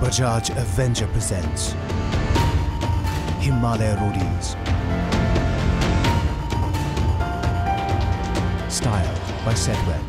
Bajaj Avenger presents Himalaya Roadies. Styled by Setwet.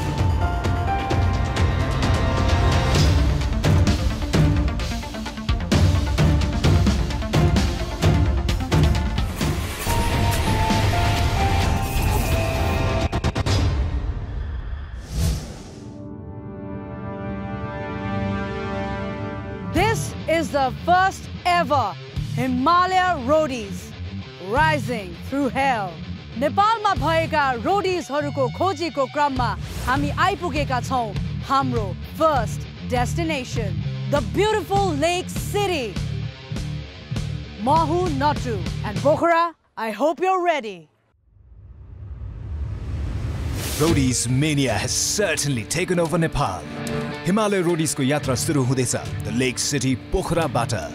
This is the first ever Himalaya Roadies Rising Through Hell. नेपालमा भएका रोडिजहरुको खोजीको क्रममा हामी आइपुगेका छौं हाम्रो first destination, the beautiful lake city. Mahu Natu and Pokhara, I hope you're ready. Roadies mania has certainly taken over Nepal. Himalaya Roadies ko yatra suru huँदैछ the lake city Pokhara bata.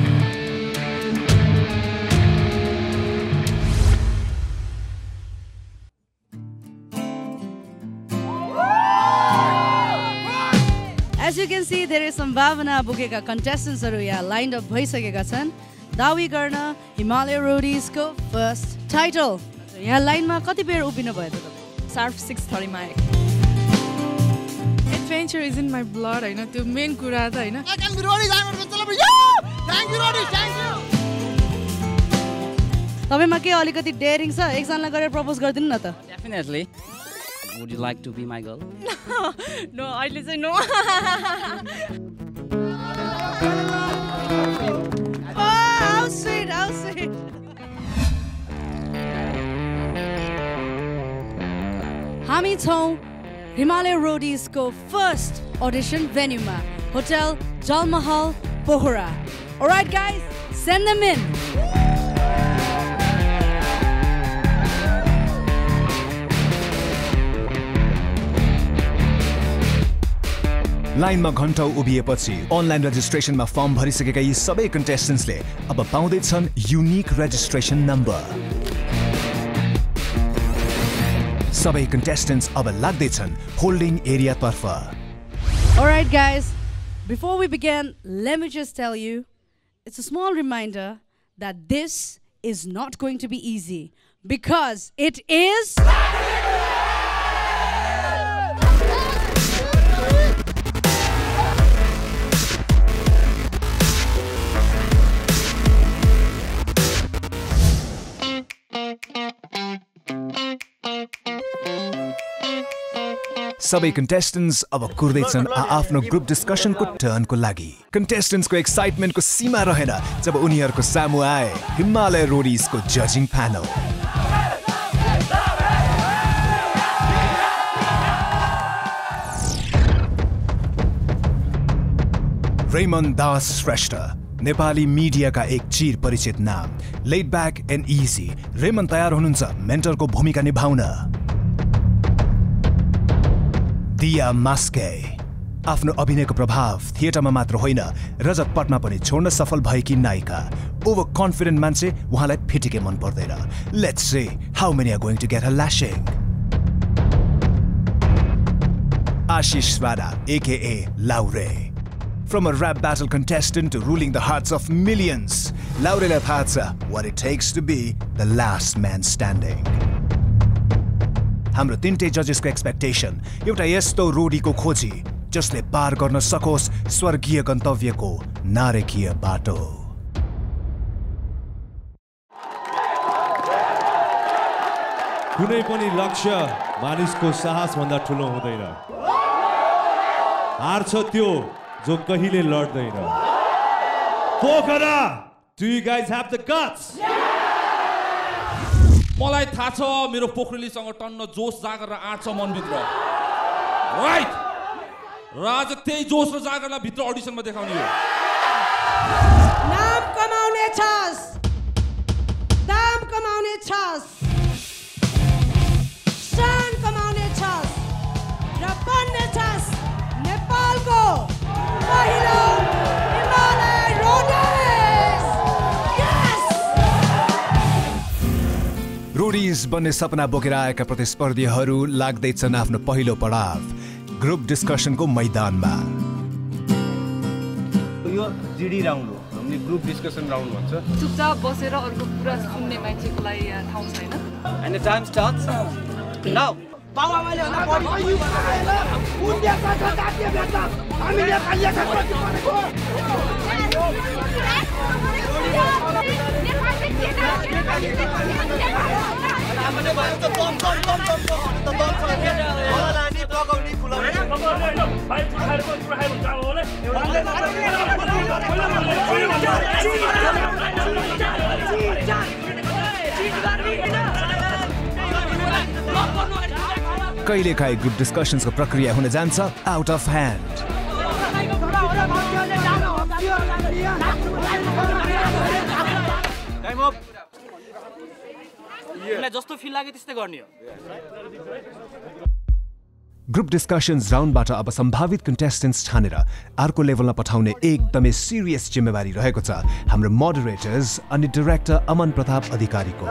As you can see, there is some Bhavana Bukeka contestants are lined up bhaisakeka छन् दावी गर्न Himalaya Roadies को first title. यहाँ line मा कति बेर उभिनु भयो त तपाईं? Sharp 6:30 मा Adventure is in my blood, हैन त्यो मेन कुरा त हैन. Thank you Roadies, thank you Roadies, thank you. तपाईमा के अलिकति डेयरिङ छ एकजनालाई गरेर प्रपोज गर्दिनु न त? Definitely. Would you like to be my girl? No, अहिले चाहिँ no. Oh, how sweet, how sweet. हामी छौं Himalaya Roadies को first audition venue ma, Hotel Jal Mahal, Pokhara. All right guys, send them in. Line मा घण्टौ उभिएपछि online registration मा form भरिसकेका यी सबै कन्टेस्टेन्ट्स ले अब पाउँदै छन् युनिक रेजिस्ट्रेसन नम्बर. सबै कन्टेस्टेन्ट्स अब लाग्दै छन् होल्डिङ एरिया तर्फ. All right guys, before we begin, let me just tell you, it's a small reminder that this is not going to be easy because it is सबै contestants अब कुर्दै छन् आफ्नो ग्रुप डिस्कसनको टर्नको लागि. कन्टेस्टेन्ट्सको एक्साइटमेन्टको सीमा रहेन जब उनीहरूको सामु आए हिमालय रोडिजको जजिङ प्यानल. रेमन दास श्रेष्ठ नेपाली मिडियाका एक चिर परिचित नाम. Laid back and easy Raymon तयार हुनुहुन्छ मेन्टरको भूमिका निभाउन. DEEYA मास्के आफ्नो अभिनयको प्रभाव थिएटरमा मात्र होइन रजतपटमा पनि छोड्न सफल भएकी नायिका. ओभर कन्फिडेन्ट मान्छे उहाँलाई फिटिकै मन पर्दैन. Let's see how many are going to get a lashing. Ashish Rana aka LAURE. From a rap battle contestant to ruling the hearts of millions, LAUREलाई थाहा छ what it takes to be the last man standing. हाम्रो तीनटै जजेसको expectation एउटा यस्तो रोडीको खोजी जसले पार गर्न सकोस् स्वर्गीय गन्तव्यको नारकीय बाटो. कुनै पनि लक्ष्य मानिसको साहस भन्दा ठुलो हुँदैन. हार्छ त्यो जो कहिले लड्दैन. Pokhara, do you guys have the guts? मलाई थाहा छ मेरो पोखरेलीसँग टन्न जोश जागर र आँट छ मनभित्र. राइट, र आज त्यही जोश र जागरलाई भित्र अडिसनमा देखाउने हो. नाम कमाउने छस्, दाम कमाउने छस्, शान कमाउने छस् र बन्ने छस् नेपालको पहिलो हिमालय रोडिज. रोडिज बन्ने सपना बोकेर आएका प्रतिस्पर्धीहरू लाग्दैछन् आफ्नो पहिलो पडाव ग्रुप डिस्कसनको मैदानमा. यो यो जिडी राउन्ड हो हामीले ग्रुप डिस्कसन राउन्ड भन्छ चुपचाप बसेर अर्को कुरा सुन्ने मान्छेको लागि यहाँ ठाउँ छैन And the time starts now. बाबाले भन्दा बढी उन्ने कथा जातीय भेट्छ हामीले खाली खाएको कहिलेकाहीँ ग्रुप डिस्कसन्सको प्रक्रिया हुन जान्छ आउट अफ ह्यान्ड जस्तो फिल लाग्यो त्यस्तै गर्ने हो ग्रुप डिस्कसन्स राउन्डबाट अब सम्भावित कन्टेस्टेन्ट्स छानेर अर्को लेभलमा पठाउने एकदमै सिरियस जिम्मेवारी रहेको छ हाम्रो मोडरेटर्स अनि डाइरेक्टर अमन प्रताप अधिकारीको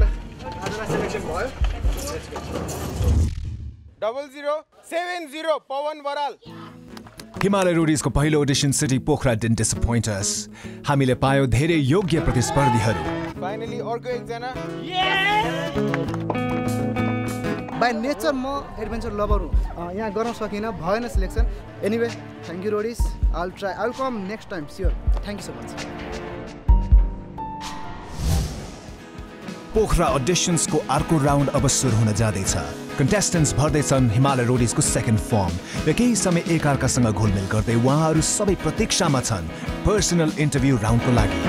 0070 पवन बराल हिमालय रोडीजको पहिलो audition city Pokhara didn't disappoint us हामीले पायौं धेरै योग्य प्रतिस्पर्धीहरू फाइनली अर्को एकजना बाइ नेचर म एडभेन्चर लभर हुँ यहाँ गर्न सकिनँ भएन selection anyway thank you Roadies I will come next time sure thank you so much Pokhara ऑडिशन्सको अर्को राउन्ड अब सुरु हुन जाँदैछ कन्टेस्टेन्ट्स भर्दैछन् हिमालय रोडीजको सेकेन्ड फर्म र केही समय एकअर्कासँग घुलमिल गर्दै उहाँहरू सबै प्रतीक्षामा छन् पर्सनल इन्टरभ्यू राउन्डको लागि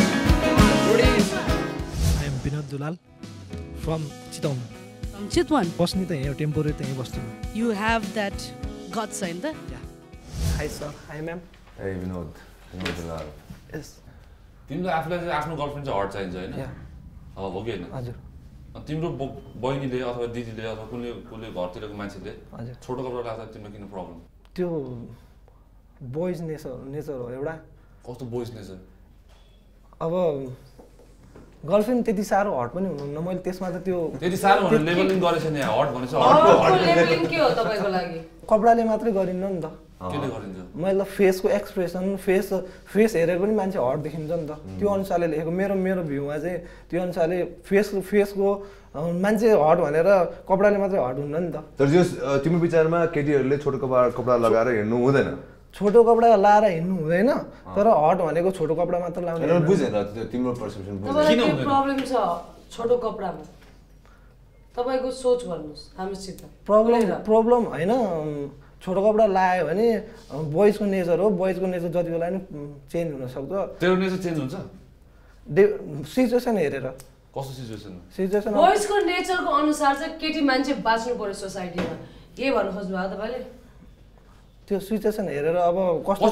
I am Binod Dulal from Chitwan Chitwan बस्ने त यहाँ टेम्पोरेरी त यहीँ बस्छु You have that guts in the hi sir hi ma'am ए विनोद दुलाल यस तिमीलाई आफूलाई चाहिँ आफ्नो गर्लफ्रेन्ड चाहिँ हट चाहिन्छ हैन हो कि हैन हजुर तिम्रो बहिनीले अथवा दिदीले अथवा कुनै घरतिरको मान्छेले छोटो कपडा लाउँदा तिमीलाई किन प्रब्लम त्यो बोइज नेचर हो एउटा कस्तो बोइज नेचर अब गर्लफ्रेन्ड त्यति साह्रो हट पनि हुनुहुन्न मैले त्यसमा त त्यो त्यति साह्रो हुनु लेभलिङ गरेछ नि हट भनेछ लेभलिङ के हो तपाईको लागि कपडाले मात्रै गरिन्न नि त केले गरिन्छ मैले फेसको एक्सप्रेसन फेस हेरेर पनि मान्छे हट देखिन्छ नि त त्यो अनुसारले लेखेको मेरो भ्यूमा चाहिँ त्यो अनुसारले फेसको मान्छे हट भनेर कपडाले मात्रै हट हुन्न नि त तर जो तिम्रो विचारमा केटीहरूले छोटो कपडा लगाएर हिँड्नु हुँदैन छोटो कपडा लाएर हिँड्नु हुँदैन तर हट भनेको छोटो कपडा मात्र लाउने बुझेन तिम्रो पर्सेप्सन किन प्रब्लम छ छोटो कपडामा तपाईको सोच भन्नुस् हामीसित प्रब्लम हैन छोटो कपडा लगायो भने बोइजको नेचर हो बोइजको नेचर जति बेला नि चेन्ज हुन सक्छ तेरो नेचर चेन्ज हुन्छ सिचुएसन हेरेर कस्तो सिचुएसन बोइजको नेचरको अनुसार चाहिँ केटी मान्छे बाँच्नु पर्यो सोसाइटीमा के भन्नु खोज्नु भएको तपाईले त्यो सिचुएसन हेरेर अब कस्तो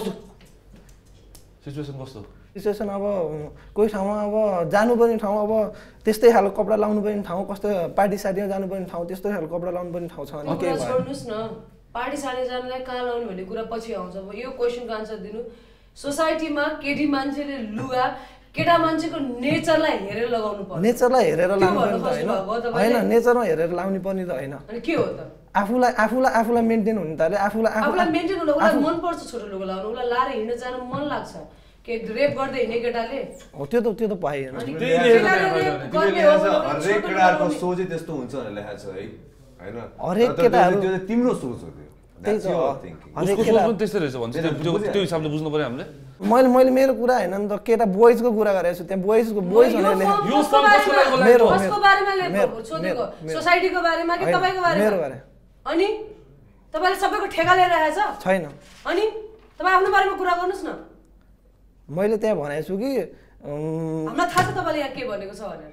सिचुएसन अब कोही ठाउँमा अब जानुपर्ने ठाउँ अब त्यस्तै खालको कपडा लाउनुपर्ने ठाउँ कस्तो पार्टी सार्टीमा जानुपर्ने ठाउँ त्यस्तै खालको कपडा लाउनुपर्ने ठाउँ छ भने के भयो छोड्नुस् न पार्टी सार्टी जानलाई कहाँ लाउने भन्ने कुरा पछि आउँछ अब यो क्वेसनको आन्सर दिनु सोसाइटीमा केटी मान्छेले लुगा केटा मान्छेको नेचरलाई हेरेर लगाउनु पर्छ नेचरलाई हेरेर लाउनु पर्ने त हैन नेचरमा हेरेर लाउनु पर्ने त हैन अनि के हो त आफूलाई मेन्टेन हुनु ताले आफूलाई मेन्टेन हुनु उलाई मन पर्छ छोटो लुगा लाउनु उलाई लाएर हिँड्न जान मन लाग्छ के रेप गर्दै हिँड्ने केटाले हो त्यो त पाइएन हरेक केटाहरुको सोच त्यस्तो हुन्छ भनेर लेखेको छ है हैन हरेक केटाहरु त्यो तिम्रो सोच हो त्यही त हरेक केटाहरु त्यस्तै रहेछ भन्छ त्यो हिसाबले बुझ्नु पर्यो हामीले मैले मेरो कुरा हैन नि त केटा बोइजको कुरा गरेछु त्यहाँ बोइज भनेर लेखेको यो कसको बारेमा लेखेको सोधेको सोसाइटीको बारेमा कि तपाईको बारेमा मेरो बारे अनि तपाईले सबैको ठेगा लिएर आएछ छैन अनि तपाई आफ्नो बारेमा कुरा गर्नुस् न मैले त्यहाँ भनेको छु कि हामीलाई थाहा छ तपाईले यहाँ के भनेको छ भनेर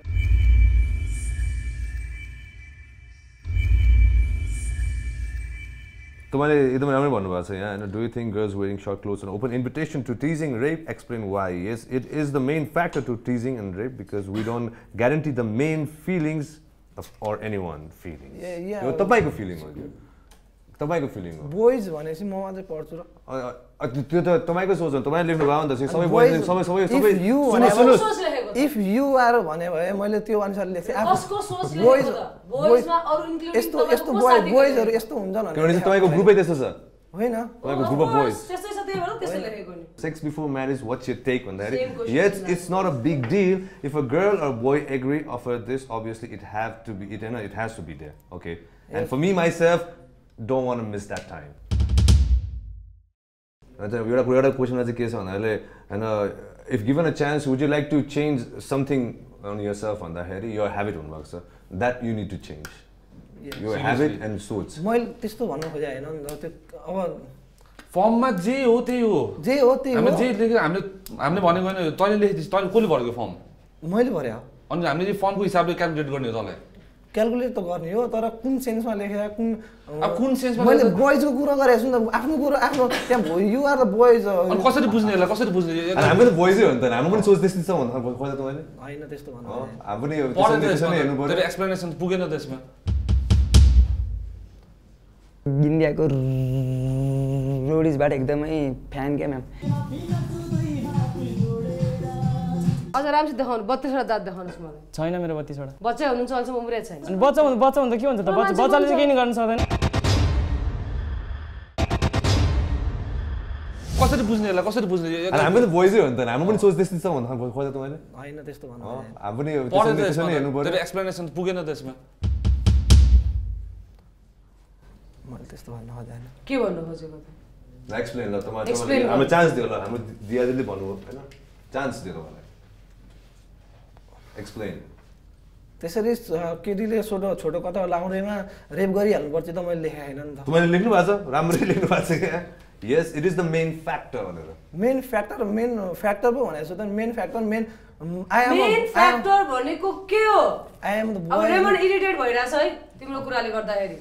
तुम्हारे एकदम राम्रो भन्नुभएको छ यहाँ हैन do you think girls wearing short clothes and open invitation to teasing rape explain why yes it is the main factor to teasing and rape because we don't guarantee the main feelings or anyone feeling यो तपाईको feeling हो तपाईको feeling हो boys भनेपछि म मात्रै पढ्छु र त्यो त तपाईको सोच हो तपाईले लेख्नु भयो नि त सबै बोइज सबै इफ यु आर भने भए मैले त्यो अनुसार लेख्थे कसको सोच लेखेको त बोइजमा अरु इन्क्लुडिङ यस्तो बोइजहरु यस्तो हुन्छन् किनभने तपाईको ग्रुपै त्यस्तो छ हैन तपाईको ग्रुप अफ बोइज त्यस्तै छ Sex before marriage, what's your take on that? Yes, it's not a big deal. If a girl or boy agree offer this, obviously it has to be there. Okay. And for me myself, don't want to miss that time. Another question is if given a chance, would you like to change something on yourself on that head? Your habit on work, sir. That you need to change. Your habit and suits. फर्ममा जे हो त्यही हो हामीले जे लेखेर हामीले भनेको हैन तैले लेखिदिस तैले कसले भरेको फर्म मैले भरे हो अनि हामीले चाहिँ फर्मको हिसाबले क्याल्कुलेट गर्ने हो तँलाई क्याल्कुलेट त गर्ने हो तर कुन सेन्समा लेखेर कुन सेन्समा मैले बोयजको कुरा गरे छु आफ्नो कुरा आफ्नो त्यहाँ यु आर द बोयज अनि कसरी बुझ्ने यसलाई कसरी बुझ्ने हामी त बोयजै हो नि त हामी पनि सोच त्यस्तै छ भन्दा खोज्दा त मैले हैन त्यस्तो भन्नु हामी पनि त्यसै हेर्नु पर्यो तेरो एक्सप्लेनेसन पुगेन त्यसमा इन्डियाको रोडिजबाट एकदमै फ्यान के म्याम अझ राम्रोसित देखाउनु 32 वटा दाँत देखाउनुस् मलाई छैन मेरो 32 वटा बच्चा हुनुहुन्छ अहिलेसम्म उम्रै छैन अनि बच्चा भन्दा के हुन्छ त बच्चाले चाहिँ केही नि गर्न सक्दैन कसरी बुझ्ने यसलाई कसरी बुझ्ने हामी त बोयजै हो नि त हामी पनि सोच त्यस्तै छ भन्दा खोज्दा त मैले हैन त्यस्तो भन्नु हामी पनि त्यसै हेर्नु पर्यो तेरो एक्सप्लेनेसन पुगेन त्यसमा मैले त्यस्तो भन्न खोजेन के भन्नु खोजेको त एक्सप्लेन ल तपाईले हामी चान्स दियो ल हाम्रो दियाले भन्नु हैन चान्स दियो मलाई एक्सप्लेन त्यसरी केटीले छोटो कथा लाउँदैमा रेप गरिहाल्नु पर्छ त मैले लेखे हैन नि त तपाईले लेख्नु भएको छ राम्ररी लेख्नु भएको छ के yes it is the main factor भनेर मेन फ्याक्टर पो भनेको छु त main factor main main factor भनेको के हो आई एम द अब रेमन इरिटेट भइराछ है तिम्रो कुराले गर्दाखेरि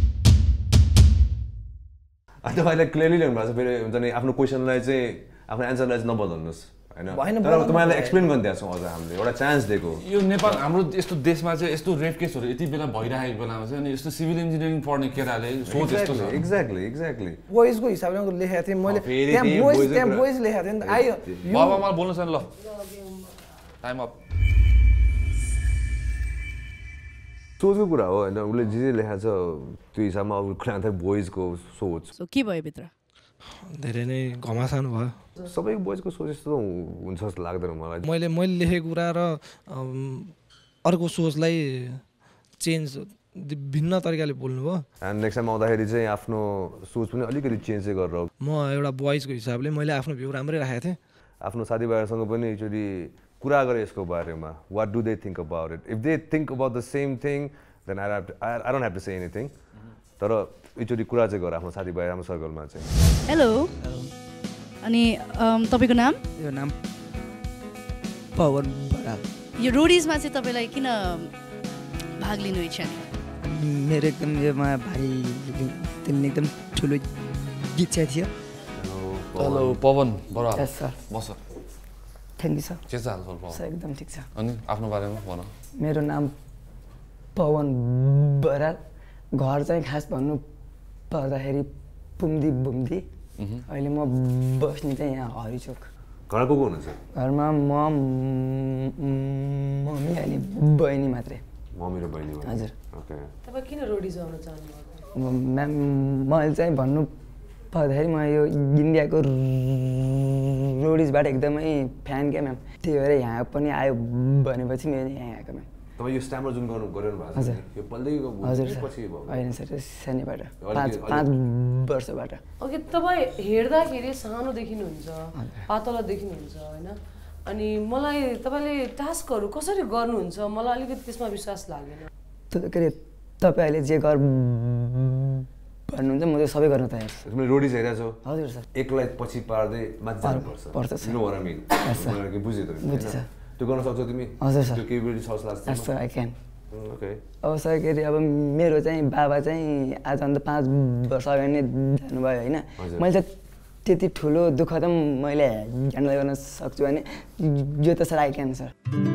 अनि तपाईले क्लियरली लेख्नु भएको छ फेरि हुन्छ नि आफ्नो क्वेशनलाई चाहिँ आफ्नो एन्सरलाई चाहिँ नबदल्नुस् हैन तर तपाईलाई एक्सप्लेन गर्न दिएको छौं अझ हामीले एउटा चान्स दिएको यो नेपाल हाम्रो यस्तो देशमा चाहिँ यस्तो रेप केसहरु यति बेला भइरहेको बेलामा चाहिँ अनि यस्तो सिभिल इन्जिनियरिङ पढ्ने केटाले सोच यस्तो छ एक्ज्याक्टली बोयजको हिसाबले म लेखेको थिएँ मैले त्यहाँ बोयज लेखेको थिएँ नि आयो बाबा मलाई बोल्नु छैन ल टाइम अप सोचको कुरा हो हैन उले जे लेखेको छ त्यो हिसाबमा अब क्लान्थ बोयजको सोच सो के भयो भित्र धेरै नै घमासान भयो सबै बोयजको सोच यस्तो हुन्छ जस्तो लाग्दैन मलाई मैले लेखेको कुरा र अर्को सोचलाई चेन्ज भिन्न तरिकाले बोल्नु भयो एन्ड नेक्स्ट टाइम आउँदाखेरि चाहिँ आफ्नो सोच पनि अलिकति चेन्ज चाहिँ गरेर म एउटा बोयजको हिसाबले मैले आफ्नो भ्यू राम्रै राखेको थिएँ आफ्नो साथीभाइहरूसँग पनि एकचोटि कुरा गरे यसको बारेमा what do they think about it if they think about the same thing then I don't have to say anything तर एकचोटि कुरा चाहिँ गर आफ्नो साथीभाइ हाम्रो सर्कलमा चाहिँ हेलो अनि तपाईको नाम यो नाम पवन बराल यो रोडिजमा चाहिँ तपाईलाई किन भाग लिनु इच्छा नि मेरो एकदम योमा भारी एकदम ठुलो इच्छा थियो hello Pawan Baral yes sir बस थ्याङ्क यू सर के छ हालचाल पवन सर एकदम ठिक छ अनि आफ्नो बारेमा भन मेरो नाम पवन बराल घर चाहिँ खास भन्नु पर्दाखेरि पुम्दी बुम्दी अहिले म बस्ने चाहिँ यहाँ हरिचोक घरको को हुनुहुन्छ घरमा मम्मी अनि बहिनी मात्रै मम्मी र बहिनी हजुर ओके तपाई किन रोडिज आउन चाहनुभयो म्याम मैले चाहिँ भन्नु पर्दाखेरि म यो इन्डियाको रोडिजबाट एकदमै फ्यान क्या म्याम त्यही भएर यहाँ पनि आयो भनेपछि मैले यहाँ आएको म्याम तपाईँ यो स्ट्यामर जुन गरिरहनु भएको छ यो पल्दैको पछि भयो होइन सर सानैबाट 5 वर्षबाट ओके तपाईँ हेर्दाखेरि सानो देखिनुहुन्छ पातलो देखिनुहुन्छ होइन अनि मलाई तपाईँले टास्कहरू कसरी गर्नुहुन्छ मलाई अलिकति त्यसमा विश्वास लाग्दैन के अरे तपाईँहरूले जे गर भन्नुहुन्छ म त्यो सबै गर्न तयार छु तिमीले रोडिज हेरेको छौ हजुर सर एकलाई पछि पार्दै माथि जानुपर्छ सर नो वर आई मिन मलाई बुझ्यो त बुझ्छ त्यो गर्न सक्छौ तिमी हजुर सर त्यो केबिलिटी छ जस्तो लाग्छ yes sir I can okay अब सर के अरे अब मेरो चाहिँ बाबा चाहिँ आज अन्त 5 वर्ष अगाडि नै जानुभयो होइन मैले त त्यति ठुलो दुःख त मैले ह्यान्डल गर्न सक्छु भने यो त sir I can sir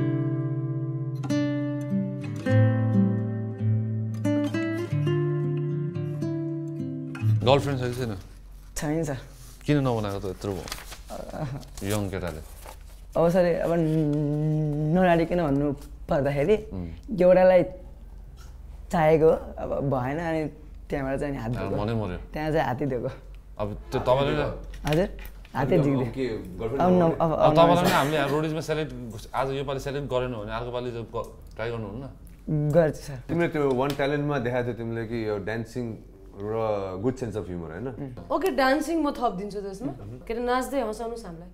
girlfriend छ कि छैन छैन सर किन नबनाएको त यत्रो यङ केटाले अब सर अब नराडिकन भन्नु पर्दाखेरि एउटालाई चाहेको अब भएन अनि त्यहाँबाट चाहिँ हात दिएको मर्यो त्यहाँ चाहिँ हाती दिएको अब त्यो तपाईले हजुर हातै जिग्दै अब तपाईलाई नि हामीले रोडिजमा सेलेक्ट आज यो पालि सेलेक्ट गरेन भने अर्को पालि ट्राई गर्नुहुन्न गर्छ सर तिमीले त्यो वन ट्यालेन्टमा देखाएको थियो तिमीले कि यो डान्सिङ र गुड सेन्स अफ ह्युमर हैन ओके डान्सिङ म थप्दिन्छु त्यसमा के नाच्दै हँसाउनुस् हामीलाई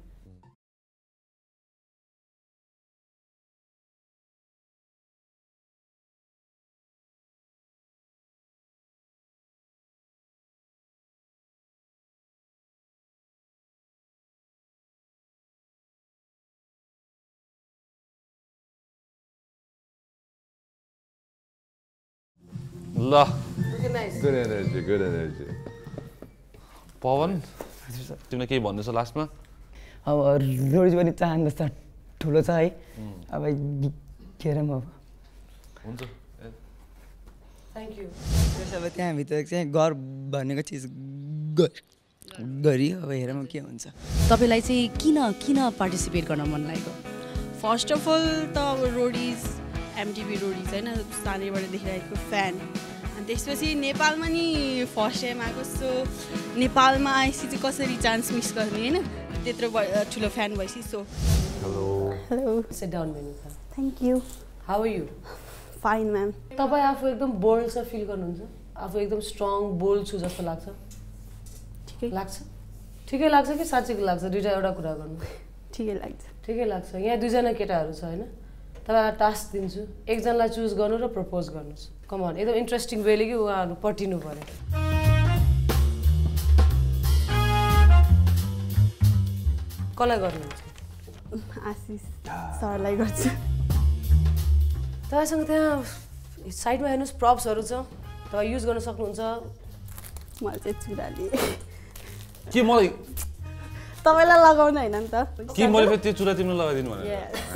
ल गुड एनर्जी पवन तिमीले केही भन्नु छ लास्टमा अब रोडिज पनि चाहन्छ त ठुलो छ है अब केरम अब हुन्छ थ्यांक यू अब त्यहाँ भित्र चाहिँ गर भनेको चिज गरी अब हेरौँ के हुन्छ तपाईलाई चाहिँ किन पार्टिसिपेट गर्न मन लागेको फर्स्ट अफ अल त अब रोडिज एमटिभी रोडिज हैन सानैबाट देखिरहेको फ्यान अनि त्यसपछि नेपालमा नि फर्स्ट टाइम आएको सो नेपालमा आएपछि चाहिँ कसरी चान्स मिस गर्ने हैन त्यत्रो ठुलो फ्यान भएपछि so hello sit down Menuka thank you how are you fine ma'am तपाई आफू एकदम बोल्ड छ फिल गर्नुहुन्छ आफू एकदम स्ट्रङ बोल्ड छु जस्तो लाग्छ ठिकै लाग्छ कि साच्चै लाग्छ दुईटा एउटा कुरा गर्नु ठिकै लाग्छ यहाँ दुईजना केटाहरू छ हैन तपाईलाई टास्क दिन्छु एकजनालाई चुज गर्नु र प्रपोज गर्नुस् कम अन एकदम इन्ट्रेस्टिङ वेले कि उहाँहरु पटिनु पर्यो कसलाई गर्नुहुन्छ आशिष सरलाई गर्छु तपाईसँग त्यहाँ साइडमा हेर्नुस् प्रप्सहरु छ तपाई युज गर्न सक्नुहुन्छ मलाई चाहिँ चुरा लिए के मलाई तपाईलाई लगाउन हैन नि त के मैले फेरि त्यो चुरा तिमीलाई लगाइदिनु भने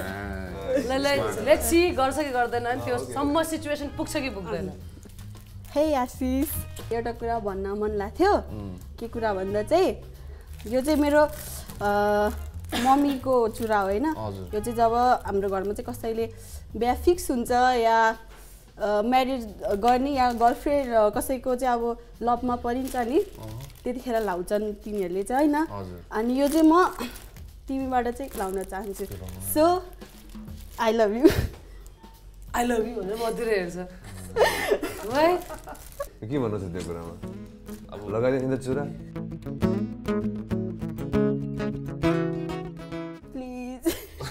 लेट्स सी गर्छ कि गर्दैन त्यो सम्म सिचुएसन पुग्छ कि पुग्दैन हे आशिष एउटा कुरा भन्न मन लाग्थ्यो के कुरा भन्दा चाहिँ यो चाहिँ मेरो मम्मीको चुरा हो हैन यो चाहिँ जब हाम्रो घरमा चाहिँ कसैले बिहा फिक्स हुन्छ या म्यारिज गर्ने या गर्लफ्रेन्ड कसैको चाहिँ अब लभमा परिन्छ नि त्यतिखेर लाउँछन् तिमीहरूले चाहिँ हैन अनि यो चाहिँ म तिमीबाट चाहिँ लाउन चाहन्छु सो आई लभ यु भनेर मतिर हेर्छ के भन्नु छ त्यो कुरामा अब लगाइदिनु त चुरा प्लिज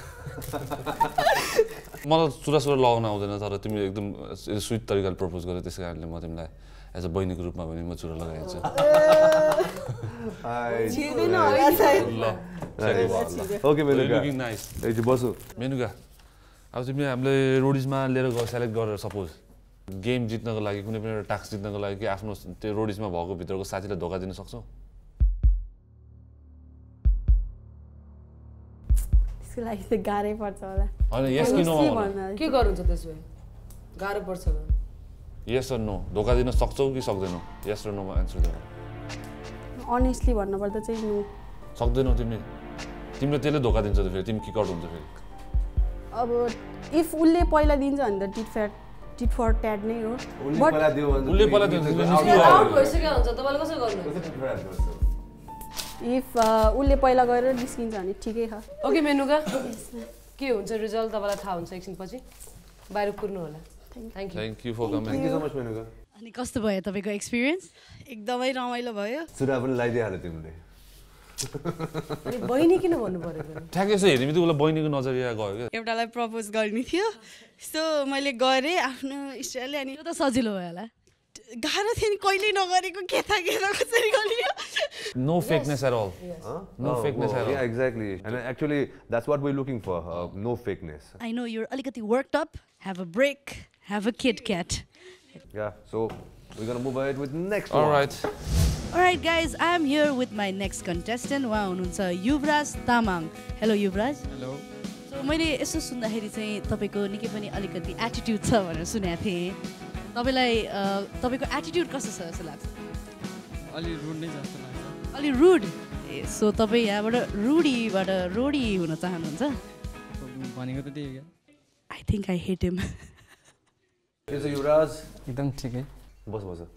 मलाई चुरा लगाउन आउँदैन तर तिमीले एकदम स्विट तरिकाले प्रपोज गर्यो त्यसै कारणले म तिमीलाई एज अ बहिनीको रूपमा पनि म चुरा लगाइदिन्छु ओके मेनुका नाइस एकछिन बसु मेनुका अब तिमी हामीले रोडिजमा लिएर सेलेक्ट गरेर सपोज गेम जित्नको लागि कुनै पनि एउटा टास्क जित्नको लागि कि आफ्नो त्यो रोडिजमा भएको भित्रको साथीलाई धोका दिन सक्छौ त्यसको लागि चाहिँ गाह्रै पर्छ होला हैन यस कि नो के गर्नुहुन्छ त्यसो भए गाह्रो पर्छ यस अर नो धोका दिन सक्छौ कि सक्दैनौ यस र नोमा आन्सर गर्नु अनेस्टली भन्नुपर्दा चाहिँ नो सक्दैनौ तिमीले त्यसले धोका दिन्छ त फेरि तिमी किक आउट हुन्छ फेरि अब इफ उले पहिला दिन्छ भने त टिट फर ट्याड नै हो बट उले पहिला दिन्छ आउट भइसक्यो हुन्छ तपाईले कसरी गर्नु इफ उले पहिला गएर निस्किन्छ भने ठिकै छ ओके मेनुका के हुन्छ रिजल्ट तपाईलाई थाहा हुन्छ एकछिनपछि बाहिर कुर्नु होला thank you for coming thank you so much Menuka अनि कस्तो भयो तपाईको एक्सपीरियन्स एकदमै रमाइलो भयो चुरा पनि लगाइदिहाल्यो तिमीले अनि बहिनी किन भन्नु पर्यो ठ्याक्कै यसो हेर्ने बित्तिकै उसलाई बहिनीको नजरिया गयो क्या एउटालाई प्रपोज गर्ने थियो सो मैले गरेँ आफ्नो इष्टले अनि त्यो त सजिलो भयो होला गाह्रो थियो नि कहिले नगरेको के कसरी गर्ने no fakeness at all no fakeness at all yeah exactly and actually that's what we're looking for no fakeness I know you're अलिकति worked up have a break have a KitKat yeah so we're going to move ahead with next all one right Alright guys, I am here with my next contestant. उहाँ हुनुहुन्छ Yuvraj Tamang. Hello Yuvraj. Hello. So मैले यसो सुन्दाखेरि चाहिँ तपाईको निकै पनि अलिकति एटिट्युड छ भनेर सुनेको थिएँ. तपाईलाई तपाईको एटिट्युड कस्तो छ जस्तो लाग्छ? अलि रुड नै जस्तो लाग्छ. अलि रुड. सो तपाई यहाँबाट रुडीबाट रोडी हुन चाहनुहुन्छ? भनेको त त्यही हो. I think I hate him. Is Yuvraj एकदम ठिकै. बस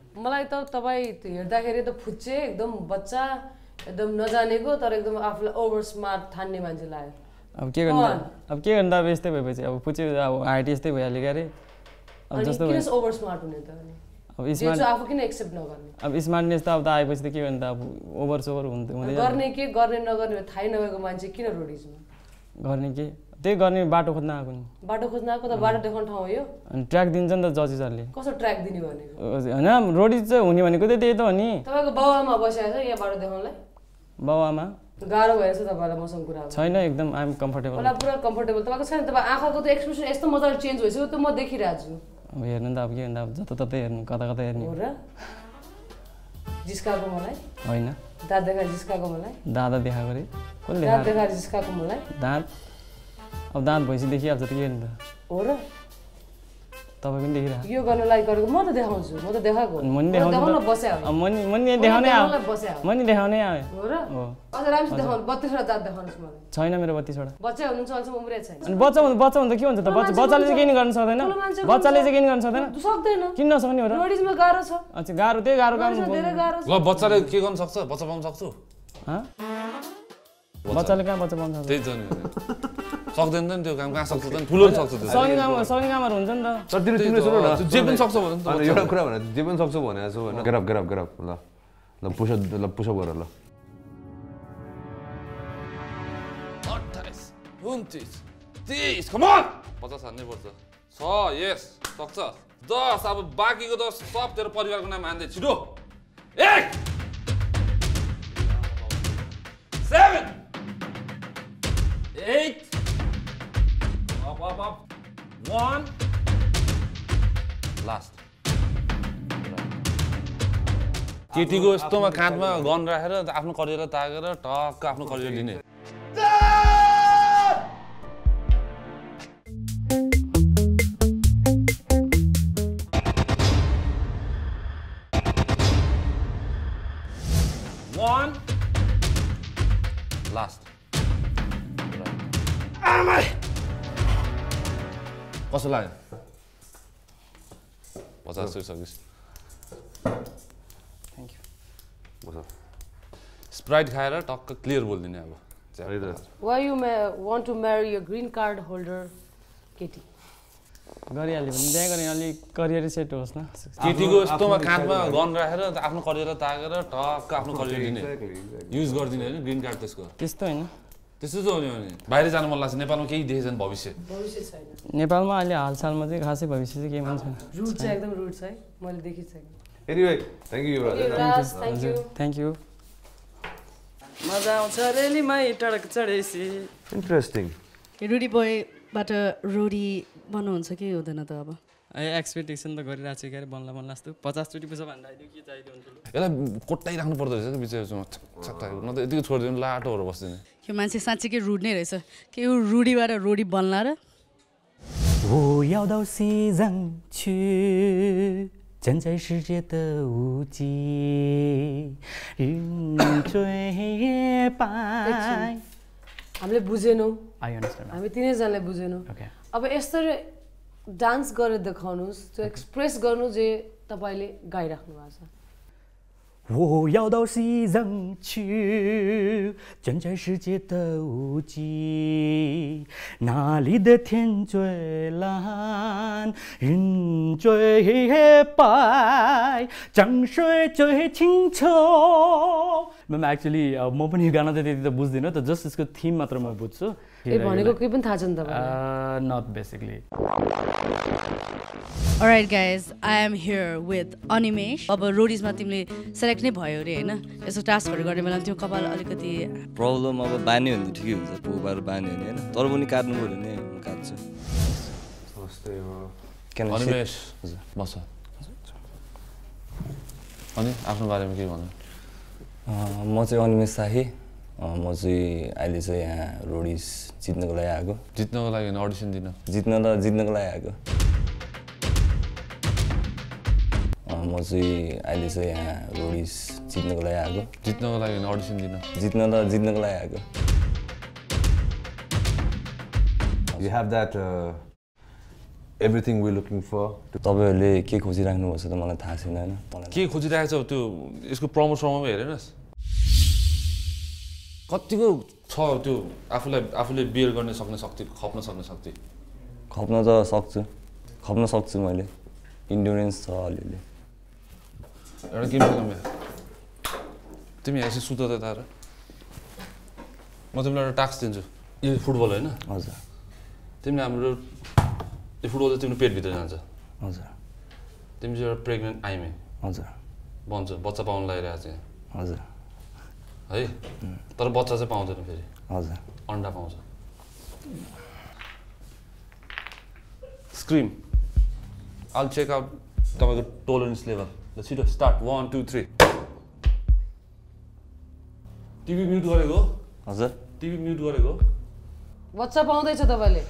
मलाई त तपाईँ हेर्दाखेरि त फुच्चे एकदम बच्चा एकदम नजानेको तर एकदम आफूलाई ओभर स्मार्ट ठान्ने मान्छे लाग्यो अब के गर्नु अब यस्तै भएपछि अब फुच्चे अब हाइट यस्तै भइहाल्यो क्यारे अब जस्तो किन ओभर स्मार्ट हुने त अनि अब स्मार्ट आफू किन एक्सेप्ट नगर्ने अब स्मार्टनेस त अब त आएपछि त के गर्नु त अब ओभर सोभर हुँदै गर्ने के गर्ने नगर्ने थाहै नभएको मान्छे किन रोडिजमा गर्ने के त्यही गर्ने बाटो खोज्न आएको नि बाटो खोज्न आएको त बाटो देखाउने ठाउँ हो यो अनि ट्र्याक दिन्छ नि त जजेसहरूले कसो ट्र्याक दिने भनेको होइन रोडिज चाहिँ हुने भनेको त्यही त हो नि तपाईँको बाउआमा बसेको छ यहाँ बाटो देखाउनलाई बाउआमा गाह्रो भएछ तपाईँलाई मसँग कुरा छैन एकदम आइएम कम्फर्टेबल मलाई पुरा कम्फर्टेबल तपाईँको छैन तपाईँ आँखाको त एक्सप्रेसन यस्तो मजाले चेन्ज भइसक्यो त म देखिरहेको छु अब हेर्नु त अब के भन्दा अब जताततै हेर्नु कता कता हेर्नु हो र जिस्काको मलाई होइन दाँत देखाएर जिस्काको मलाई दाँत देखाएको रे कसले दाँत देखाएर जिस्काको मलाई दाँत अब दाँत भएपछि देखिहाल्छ त के हेर्नु त हो र तपाईँ पनि देखिरहेको यो गर्न लाइक गरेको म त देखाउँछु म त देखाएको देखाउन बस्या हो मैले देखाउनै आयो मैले देखाउनै आयो हो र अझ राम्रोसँग देखाउनु 32वटा दाँत देखाउनुहोस् मलाई छैन मेरो 32वटा बच्चा हुनुहुन्छ अल्छम उम्रिया छैन अनि बच्चा हुँदा के हुन्छ त बच्चाले चाहिँ केही गर्न सक्दैन बच्चाले चाहिँ केही गर्न सक्दैन सक्दैन किन नसक्ने हो र रोडिजमा गाह्रो छ अच्छा गाह्रो त्यही गाह्रो काम धेरै गाह्रो छ ल बच्चाले के गर्न सक्छ बच्चा पाउन सक्छु बच्चाले कहाँ बच्चा पाउन सक्छ त्यही त नि सक्दैन नि त्यो काम कहाँ सक्छ त ठुलो नि सक्छ त्यो सक्ने कामहरु हुन्छ नि त तर तिमीले सुन न जे पनि सक्छ भने त एउटा कुरा भने जे पनि सक्छ भने जस्तो हैन गरब ल ल पुश अप गर ल 28 29 30 कम अन 50 हान्नै पर्छ 6 यस सक्छ 10 अब बाँकीको त सब तेरो परिवारको नाम हान्दै छिटो 1 7 8 up 1 लास्ट केटीको यस्तोमा काँधमा गन राखेर आफ्नो करियरलाई ताकेर टक्क आफ्नो करियर लिने लास्ट कसो लाग्यो 50 सुइसकिस् थ्यांक यू स्प्राइट खाएर टक्क क्लियर बोल्दिने अब Why you want to marry a green card holder केटी गरिहाल्यो भने बिहे गर्ने अलि करियर सेट होस् न केटीको यस्तोमा काँधमा गन राखेर आफ्नो करियरलाई ताकेर टक्क आफ्नो करियर लिने युज गर्दिने हैन ग्रीन कार्ड त्यसको त्यस्तो हैन त्यस्तो चाहिँ हो नि बाहिर जान मन लाग्छ नेपालमा केही देखेछन् भविष्य छैन नेपालमा अहिले हालसालमा चाहिँ खासै भविष्य चाहिँ केही पनि छैन रुट चाहिँ एकदम रुट छ है मैले देखिसकेँ anyway thank you brother thank you मजा आउँछ रेलीमै टडक चढेसी इन्ट्रेस्टिङ रुडी बोयबाट रोडी बन्नुहुन्छ कि हुँदैन त अब एक्सपेक्टेसन त गरिरहेको छु के बन्ला जस्तो 50 चोटि पुछ भन्दा के चाहियो हुन्छ यसलाई कोट्टाइ राख्नु पर्दो रहेछ कि बिचमा छक्का न त यतिको छोडिदिनु लाटोहरु बस्दिने यो मान्छे साँच्चै रुड नै रहेछ के यो रुडीबाट रोडी बन्ला र 我要到西藏去，站在世界的屋脊，云追白。 हामीले बुझेनौ I understand. हामी तिनैजनाले बुझेनौ अब यसरी डान्स गरेर देखाउनुस् त्यो एक्सप्रेस गर्नु जे तपाईले गाइराख्नु भएको छ 我要到西藏去，站在世界的屋脊，那里的天最蓝，云最白，江水最清澈。म्याम एक्चुअली म पनि यो गाना त त्यति त बुझ्दिनँ त जस्ट यसको थिम मात्र म बुझ्छु ए भनेको के पनि थाहा छ नि तपाईलाई not basically Alright guys, I am here with Animesh. अब रोडिजमा तिमीले सेलेक्ट नै भयो रे हैन यसो टास्कहरु गर्ने बेला त्यो कपाल अलिकति प्रब्लम अब बानी हुन्छ ठिकै हुन्छ पोबार बानी हुने हैन तर पनि काट्नु पर्यो नि म काट्छु नमस्ते Animesh बस अनि आफ्नो बारेमा के भन्नु म चाहिँ Animesh शाही म चाहिँ अहिले चाहिँ यहाँ रोडिज जित्नको लागि आएको जित्नको लागि अडिसन दिन जित्नको लागि आएको म चाहिँ अहिले चाहिँ यहाँ रोडिज जित्नको लागि आएको जित्नको लागि अडिसन दिन जित्नको लागि आएको You have that everything we're looking for. तपाईहरुले के खोजिराख्नु भएको छ त मलाई थाहा छैन हैन के खोजिरहेको छ त्यो यसको प्रमोसनमा हेरेनस् कतिको छ त्यो आफूले बियर गर्न सक्ने शक्ति खप्न सक्ने शक्ति खप्न त सक्छु मैले इन्ड्युरेन्स छ अलिअलि एउटा गेम खेलौँ तिमी यसो सुत त तार म तिमीलाई एउटा टास्क दिन्छु यो फुटबल हैन हजुर तिमीले हाम्रो यो फुटबल चाहिँ तिम्रो पेटभित्र जान्छ हजुर तिमी चाहिँ एउटा प्रेग्नेन्ट आइमे हजुर बन्छ बच्चा पाउन लागिरहेको छ हजुर है तर बच्चा चाहिँ पाउँदैन फेरि हजुर अन्डा पाउँछ स्क्रिम I'll check out तपाईँको tolerance level. Let's hit a start. 1, 2, 3. TV mute गरेको? हजुर TV mute गरेको? बच्चा पाउँदैछ तपाईले?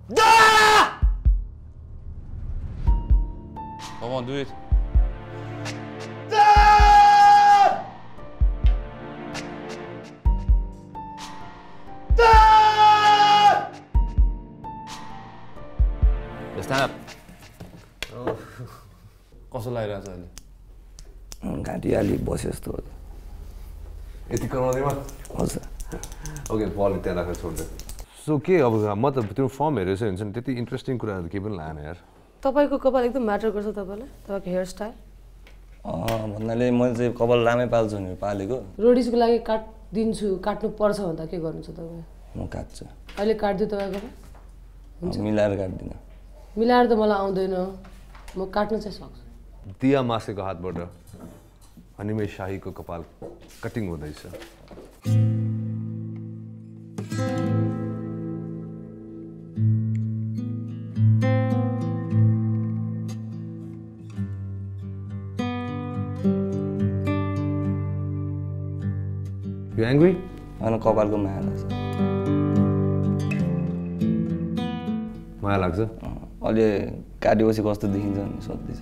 Come on, do it. Stand up. कसो लागिरहेछ अहिले घाँटी अलि बस्यो जस्तो हो यति कराउँदैमा हजुर ओके बल त्यहाँ राखेर छोड्दै सो के अब म त त्यो फर्म हेरेर चाहिँ हुन्छ नि त्यति इन्ट्रेस्टिङ कुराहरू केही पनि लागेन यार तपाईको कपाल एकदम म्याटर गर्छ तपाईलाई तपाईको हेयर स्टाइल भन्नाले मैले चाहिँ कपाल लामै पाल्छु भनेर पालेको रोडीजको लागि काट्नु पर्छ भन्दा के गर्नुहुन्छ तपाईँ म काट्छु अहिले काट्दियो तपाईको मिलाएर काट्दिनँ मिलाएर त मलाई आउँदैन म काट्न चाहिँ सक्छु दिया मासेको हातबाट अनिमेष शाहीको कपाल कटिङ हुँदैछ You angry? अनि कपालको माया लाग्छ माया लाग्छ अहिले काटेपछि कस्तो देखिन्छ नि सोध्दैछ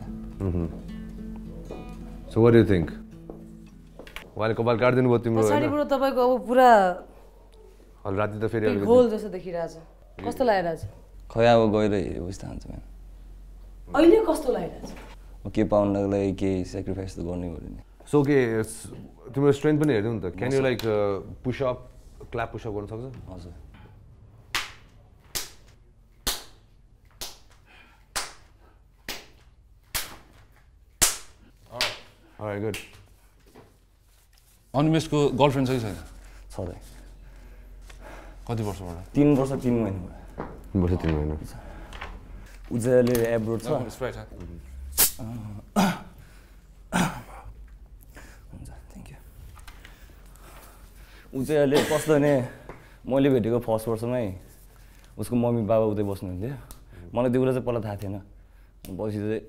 So what do you think? वाले कपाल काट्दिनु भयो तिम्रो पछाडिबाट तपाईको अब पुरा हल राति त फेरि अलिकति होल जस्तो देखिरहेछ कस्तो लागिरहेछ खै अब गएर हेरेपछि थाहा हुन्छ म्याम अहिले कस्तो लागिरहेछ के पाउनको लागि केही सेक्रिफाइस त गर्नै पर्यो नि सो के तिम्रो स्ट्रेन्थ पनि हेर्नु नि त can you like push up clap push up गर्न सक्छ हजुर Alright, good. अनिमेषको गर्लफ्रेन्ड छ कि छैन छँदै कति वर्षबाट 3 वर्ष 3 महिना भयो 3 वर्ष 3 महिना उजले एब्रोड छ स्प्राइट हुन्छ थ्यांक यू उजले कस्तो ने मैले भेटेको फर्स्ट वर्षमै उसको मम्मी बाबा उतै बस्नुहुन्थ्यो मलाई त्यो कुरा चाहिँ पहिला थाहा थिएन पछि चाहिँ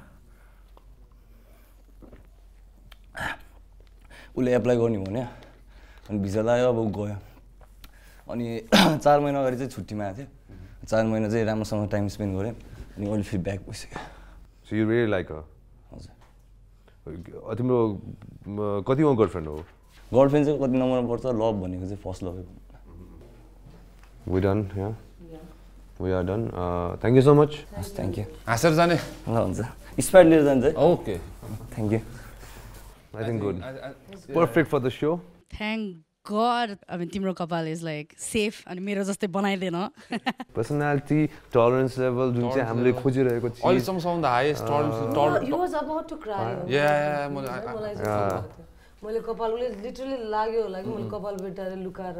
उसले एप्लाई गर्ने भन्यो अनि भिजा लाग्यो अब गयो अनि 4 महिना अगाडि चाहिँ छुट्टीमा आएको थियो 4 महिना चाहिँ राम्रोसँग टाइम स्पेन्ड गरेँ अनि अहिले फेरि ब्याक भइसक्यो so you really like her हजुर तिम्रो कतिवटा गर्लफ्रेन्ड हो गर्लफ्रेन्ड चाहिँ कति नम्बरमा पर्छ लभ भनेको चाहिँ फर्स्ट लभ वी डन या we are done thank you so much thank you हाँसेर जाने ल हुन्छ स्प्राइट लिएर जान्छ okay thank you I think good. Perfect for the show. Thank God. I mean, Timro Kapal is like safe and मेरो जस्तै बनाइदैन. Personality, tolerance level, जुन चाहिँ हामीले खोजिरहेको छियौं. अहिले सम्म the highest tolerance. He was about to cry. Yeah, मैले कपालले literally लाग्यो होला कि मैले कपाल भेटाएर लुकाएर.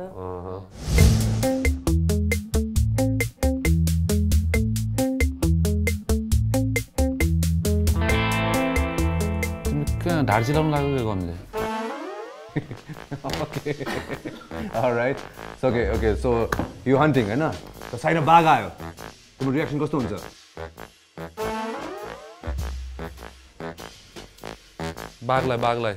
ढाड चिलाउनु लाग्यो के गर्नुले Okay. All right. So okay. So you hunting, है ना? तो साइड में बाघ आयो. तुम्हारा रिएक्शन कस्तो हुन्छ? बाघलाई.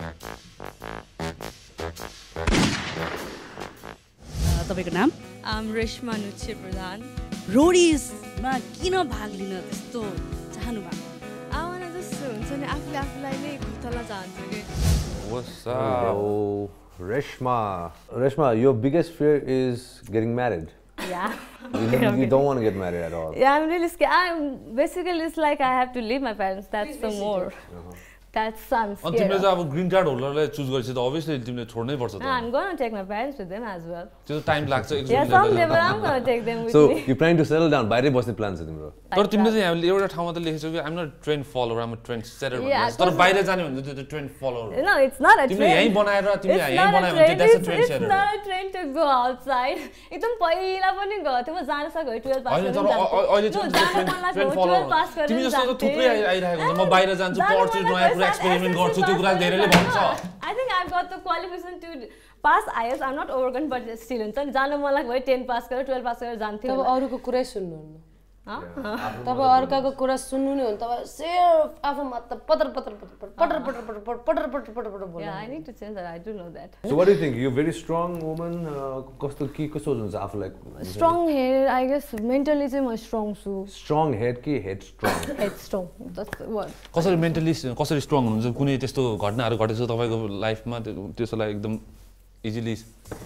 तपाईको नाम? रेशमा नुच्छे प्रधान. रोडीजमा किन भाग लिन त्यस्तो चाहनु भएको? आमाले जस्तो हुन्छ नि आफूलाई नै खुतला चाहन्छु के. What's up? Oh, Reshma, your biggest fear is getting married. Yeah. You don't want to get married at all. Yeah, I'm really scared. Basically, it's like I have to leave my parents. That's the more. That's I'm scared. तिमीले चाहिँ अब green card होल्डरलाई choose गरेपछि त obviously तिमीले छोड्नै पर्छ त. I'm going to take my parents with them as well. त्यो time लाग्छ एक Yeah, someday but I'm going to take them with So me. you planning to settle down? बाहिरै बस्ने प्लान छ तिम्रो? तर तिमीले चाहिँ हामीले एउटा ठाउँमा त लेखेछौ कि I'm not a trend follower, I'm a trend setter भनेर. तर बाहिर जाने भने चाहिँ त्यो trend follower. No, it's not a trend. तिमीले यही बनाएर तिमीले यही बनायो भने that's a trend setter. It's not a trend to go outside. एकदम पहिला पनि गयो थियो म जान सके 12 पास गरेर जान्थे. अहिले चाहिँ trend follower. तिमी जस्तो त थुप्रै आइरहेको हुन्छ म बाहिर जान्छु पढ्छु नयाँ कुरा एक्सपेरिमेन्ट गर्छु त्यो कुरा धेरैले भन्छ. I think I've got the qualification to pass IS. I'm not overcome but still हुन्छ नि जान मन लाग्यो 10 पास गरेर 12 पास गरेर जान्थे. तब अरूको कुरै सुन्नु न. तब अर्काको कुरा सुन्नु नि हो नि तब सिर्फ आफू मात्र पटर पटर पटर पटर पटर पटर पटर पटर पटर पटर बोल्नु. Yeah, I need to change that. I do know that. So what do you think? You're a very strong woman. कस्तो हुन्छ आफूलाई? Strong head, I guess mentally चाहिँ म strong छु. Strong head कि head strong? Head strong. That's the word. कसरी mentally कसरी strong हुनुहुन्छ कुनै त्यस्तो घटनाहरू घटेछ तपाईको लाइफमा त्यसलाई एकदम इजिली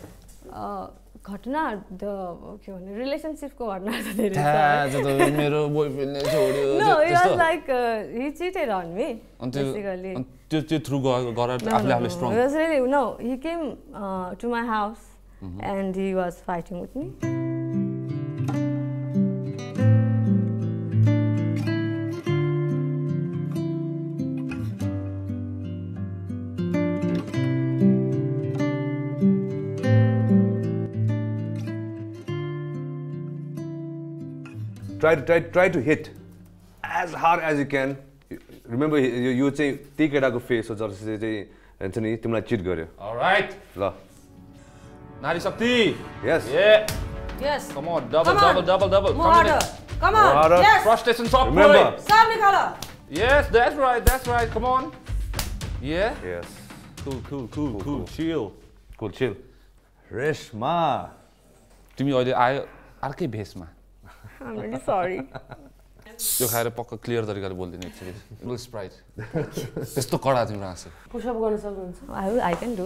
घटना के भन्ने रिलेसनशिपको घटनाहरू त धेरै छ. मेरो बोयफ्रेन्डले छोड्यो No, it was like he cheated on me. Basically. त्यो थ्रु गरेर आफूले strong. It was really no. He came to my house and he was fighting with me. Try to hit as hard as you can. Remember, you say take it out of face. So just say Anthony, तिमीलाई cheat गर्यो. All right. ल. नारी शक्ति. Yes. Yeah. Yes. Come on, double. More harder. Come on. Harder. Yes. Frustration stop. Remember. Sam निकालो. Yes, that's right. Come on. Yeah. Yes. Cool. Chill. Reshma. तिमी अहिले आयो अर्कै भेषमा. I'm really sorry. यो खाएर पक्का क्लियर तरिकाले बोल्दिन एकचोटि स्प्राइट त्यस्तो कडा तिम्रो आँसु पुश अप गर्न सक्नुहुन्छ? I can do.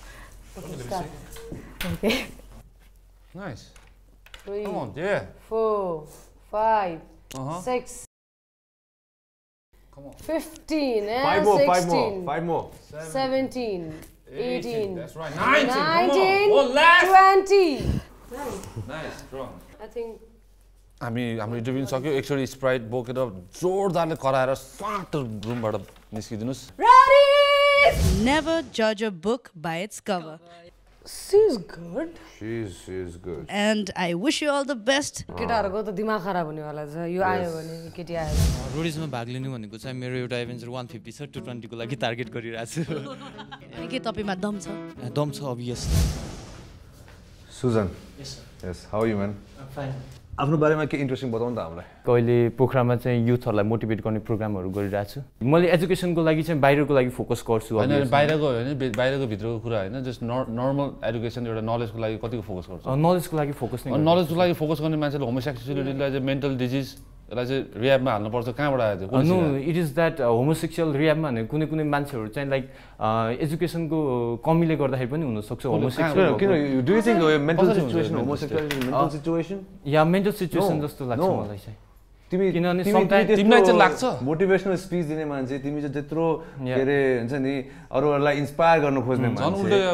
Okay. Nice. 3 Come on, yeah. 4 5 6 Come on. 15 and 16 5 more 17 18 That's right. 19 19 One last 20 Nice, strong. I think हाम्रो इन्टरभ्यू सक्यो एकचोटि स्प्राइट बोकेर जोरदारले कराएर स्वाट रुमबाट निस्किदिनुस्. Never judge a book by its cover. She's good. She's good. And I wish you all the best. केटाहरुको त दिमाग खराब हुनेवाला छ यो आयो भने केटी आयो. रोडिजमा भाग लिनु भनेको चाहिँ मेरो एउटा एभेन्जर 150 छ 220 को लागि टार्गेट गरिरहेछु. के तपाईमा दम छ? दम छ obviously. Susan. Yes sir. Yes, how are you man? I'm fine. आफ्नो बारेमा के इन्ट्रेस्टिङ बताउनु त हामीलाई. कहिले पोखरामा चाहिँ युथहरूलाई मोटिभेट गर्ने प्रोग्रामहरू गरिरहेको छु. मैले एजुकेसनको लागि चाहिँ बाहिरको लागि फोकस गर्छु. हैन बाहिरको हैन बाहिरको भित्रको कुरा हैन जस्ट नर्मल एजुकेसन एउटा नलेजको लागि कतिको फोकस गर्छ? नलेजको लागि फोकस नै. नलेजको लागि फोकस गर्ने मान्छेले होमोसेक्सुअलिटीलाई चाहिँ मेन्टल डिजिज यसलाई चाहिँ रिह्याबमा हाल्नुपर्छ कहाँबाट आयो त्यो? No it is that homosexual रिह्याबमा भने कुनै मान्छेहरू चाहिँ लाइक एजुकेसनको कमीले गर्दाखेरि पनि हुनसक्छ होमोसेक्सुअल. किन do you think mental situation homosexuality mental situation या मेन्टल सिचुएसन जस्तो लाग्छ मलाई चाहिँ. तिमीलाई चाहिँ लाग्छ मोटिभेसनल स्पिच दिने मान्छे तिमी चाहिँ त्यत्रो के अरे हुन्छ नि अरूहरूलाई इन्स्पायर गर्न खोज्ने मान्छे.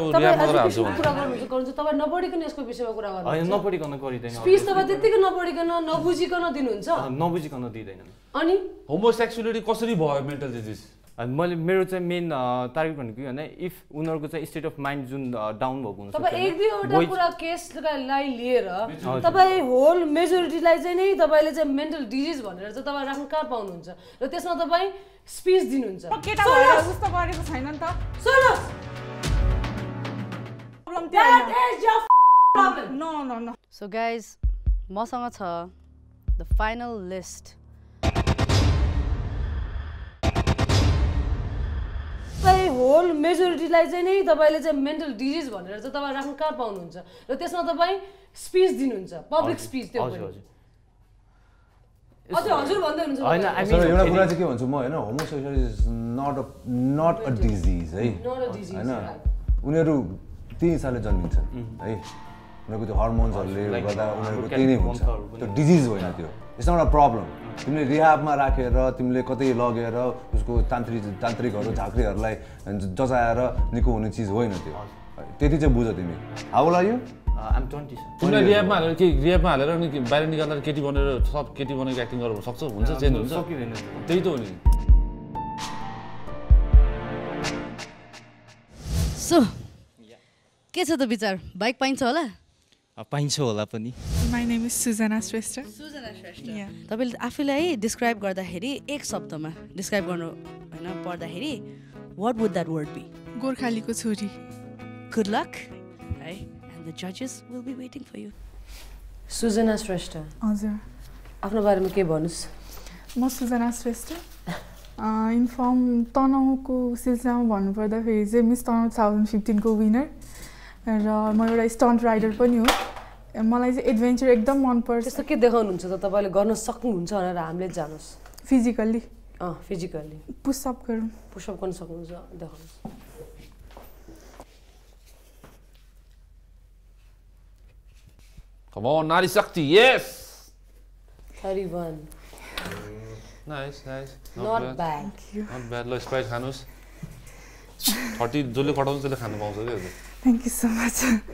तपाईँ नपढिकन यसको विषयमा कुरा गर्नुहुन्छ? हैन नपढिकन गरिदैन. स्पिच तपाईँ त्यतिकै नपढिकन नबुझिकन दिनुहुन्छ? नबुझिकन दिँदैन. अनि होमोसेक्सुअलिटी कसरी भयो मेन्टल डिजिज? मैले मेरो चाहिँ मेन टार्गेट भनेको हैन इफ उनीहरूको चाहिँ स्टेट अफ माइन्ड जुन डाउन भएको हुन्छ तपाईँ एक दुईवटा कुरा केसलाई लिएर तपाईँ होल मेजोरिटीलाई चाहिँ नै तपाईँले चाहिँ मेन्टल डिजिज भनेर चाहिँ तपाईँ राख्नु कहाँ पाउनुहुन्छ र त्यसमा तपाईँ स्पिच दिनुहुन्छ? केटा भएर उस्तो गरेको छैन नि त. सुन्नुहोस् That is your problem. No. So guys, मसँग छ the final list. तपाईँ होल मेजोरिटीलाई चाहिँ नै तपाईँले चाहिँ मेन्टल डिजिज भनेर चाहिँ तपाईँ राख्नु कहाँ पाउनुहुन्छ र त्यसमा तपाईँ स्पिच दिनुहुन्छ पब्लिक स्पिच त्यो पनि. हजुर भन्दै हुनुहुन्छ. हैन एउटा कुरा चाहिँ के भन्छु म हैन homosexuality is not a disease है. हैन उनीहरू त्यही हिसाबले जन्मिन्छन् है. उनीहरूको त्यो हर्मोन्सहरूले गर्दा उनीहरूको त्यही नै हुन्छ त्यो डिजिज होइन त्यो इट्स नट अ प्रब्लम तिमीले रिहाबमा राखेर तिमीले कतै लगेर उसको तान्त्रिकहरू झाँक्रीहरूलाई जचाएर निको हुने चिज होइन त्यो त्यति चाहिँ बुझ तिमी how old are you I'm 20 sir. तिमीले रियाबमा हालेर के रियाबमा हालेर अनि बाहिर निकाल्दा केटी बनेर सब केटी बनेको एक्टिङ गर्न सक्छौ हुन्छ चेन्ज हुन्छ त्यही त हो नि सो के छ त विचार बाइक पाइन्छ होला पाइन्छ होला पनि My name is Sujana Shrestha. Sujana Shrestha तपाईले आफैलाई डिस्क्राइब गर्दाखेरि एक शब्दमा डिस्क्राइब गर्नु हैन पर्दाखेरि what would that word be गोर्खालीको छोरी good luck है and the judges will be waiting for you Sujana Shrestha हजुर आफ्नो बारेमा के भन्नुस् म सुजना श्रेष्ठ इन्फर्म तनहुको सिलसिलामा भन्नुपर्दाखेरि चाहिँ मिस तनहु 2015 को विनर र म एउटा स्टन्ट राइडर पनि हो मलाई चाहिँ एडभेन्चर एकदम मन पर्छ त्यस्तो के देखाउनुहुन्छ त तपाईले गर्न सक्नुहुन्छ भनेर हामीले जानुस् फिजिकली फिजिकली पुशअप गरौँ पुशअप गर्न सक्नुहुन्छ देखाउनुस् Come on, Nari Shakti, yes! 31. Nice. Not bad. Not bad. Lo, Sprite khanus. 30 जसले खटाउँछ त्यसले खानु पाउँछ के हजुर Thank you so much.